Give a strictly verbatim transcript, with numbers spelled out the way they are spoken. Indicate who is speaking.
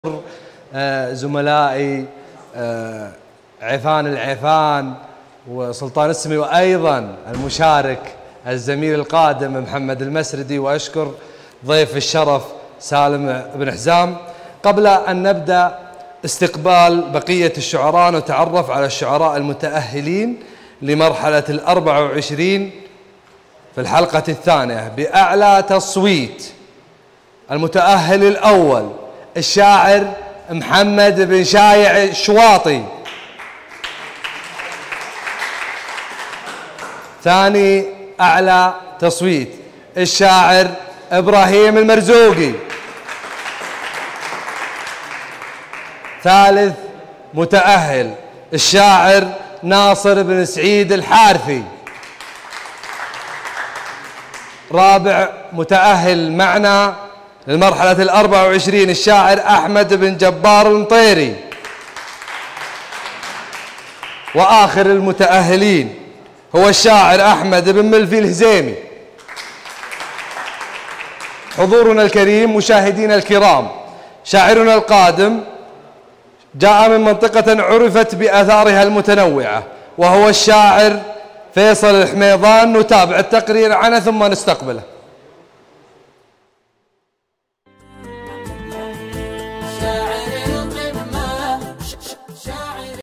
Speaker 1: زملائي عفان العفان وسلطان السمي، وأيضا المشارك الزميل القادم محمد المسردي، وأشكر ضيف الشرف سالم بن حزام. قبل أن نبدأ استقبال بقية الشعراء نتعرف على الشعراء المتأهلين لمرحلة الأربع وعشرين في الحلقة الثانية بأعلى تصويت. المتأهل الأول الشاعر محمد بن شايع الشواطي. ثاني أعلى تصويت الشاعر إبراهيم المرزوقي. ثالث متأهل الشاعر ناصر بن سعيد الحارثي. رابع متأهل معنا للمرحلة الأربع وعشرين الشاعر أحمد بن جبار المطيري. وآخر المتأهلين هو الشاعر أحمد بن ملفي الهزيمي. حضورنا الكريم، مشاهدينا الكرام، شاعرنا القادم جاء من منطقة عرفت بآثارها المتنوعة، وهو الشاعر فيصل الحميضان. نتابع التقرير عنه ثم نستقبله.